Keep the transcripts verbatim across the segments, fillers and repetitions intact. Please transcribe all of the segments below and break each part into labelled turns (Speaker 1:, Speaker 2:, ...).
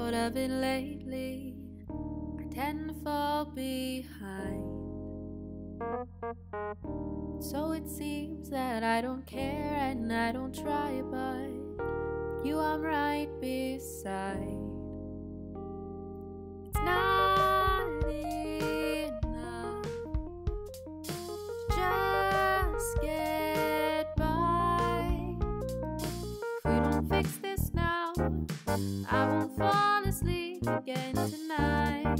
Speaker 1: out of it lately. I tend to fall behind. So it seems that I don't care and I don't try, but you I'm right beside. It's not enough to just get by. If we don't fix this now, I won't fall asleep again tonight.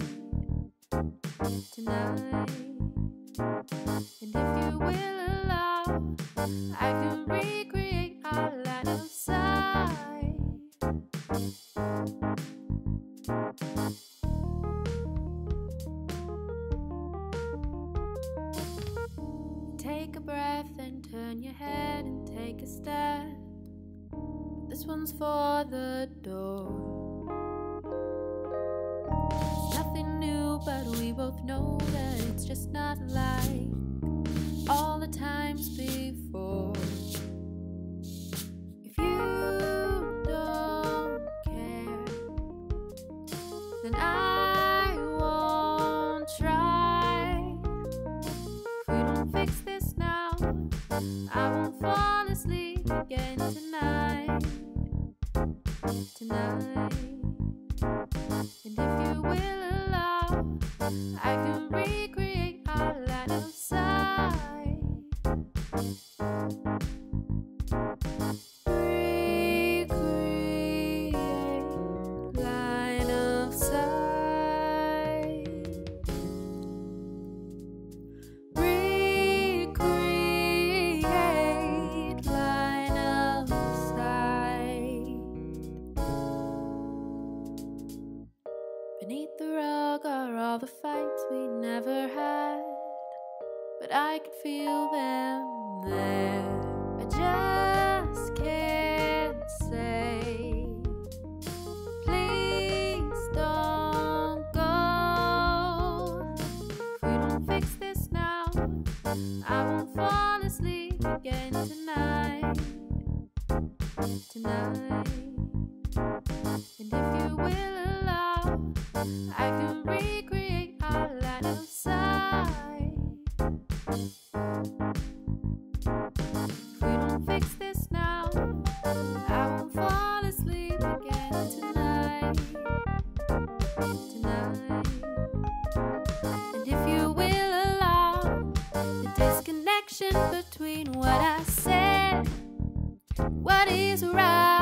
Speaker 1: Tonight. And if you will allow, I can recreate our line of sight. Take a breath and turn your head and take a step. This one's for the door. It's nothing new, but we both know that it's just not like all the times before. If you don't care, then I won't try. If we don't fix this now, I won't fall asleep again tonight. Tonight. And if you will allow, I can recreate our line of sight. Recreate line of sight. Recreate line of sight. Beneath the rug are all the fights we never had, but I could feel them there. I just can't say, please don't go. If we don't fix this now, I won't fall asleep again tonight. Tonight. And if you will allow, I can recreate our line of sight. If we don't fix this now, I won't fall asleep again tonight. Tonight. And if you will allow the disconnection between what I said, what is right.